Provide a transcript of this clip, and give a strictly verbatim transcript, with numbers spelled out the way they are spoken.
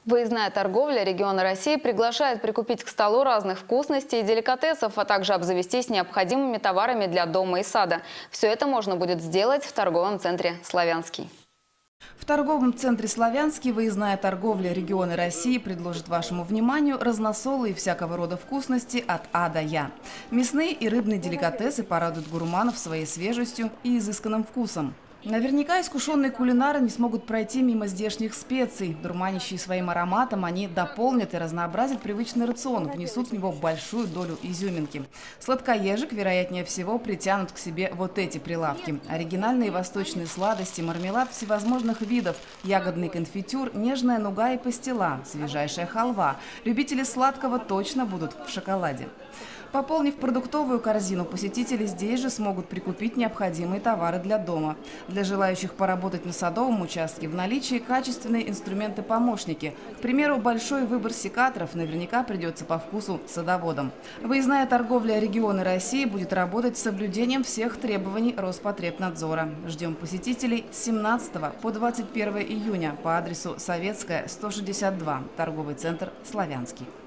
Выездная торговля региона России приглашает прикупить к столу разных вкусностей и деликатесов, а также обзавестись необходимыми товарами для дома и сада. Все это можно будет сделать в торговом центре «Славянский». В торговом центре «Славянский» выездная торговля региона России предложит вашему вниманию разносолы и всякого рода вкусности от А до Я. Мясные и рыбные деликатесы порадуют гурманов своей свежестью и изысканным вкусом. Наверняка искушенные кулинары не смогут пройти мимо здешних специй. Дурманящие своим ароматом, они дополнят и разнообразят привычный рацион, внесут в него большую долю изюминки. Сладкоежек, вероятнее всего, притянут к себе вот эти прилавки. Оригинальные восточные сладости, мармелад всевозможных видов, ягодный конфитюр, нежная нуга и пастила, свежайшая халва. Любители сладкого точно будут в шоколаде. Пополнив продуктовую корзину, посетители здесь же смогут прикупить необходимые товары для дома. Для желающих поработать на садовом участке в наличии качественные инструменты-помощники. К примеру, большой выбор секаторов наверняка придется по вкусу садоводам. Выездная торговля региона России будет работать с соблюдением всех требований Роспотребнадзора. Ждем посетителей с семнадцатого по двадцать первое июня по адресу Советская, сто шестьдесят два, торговый центр «Славянский».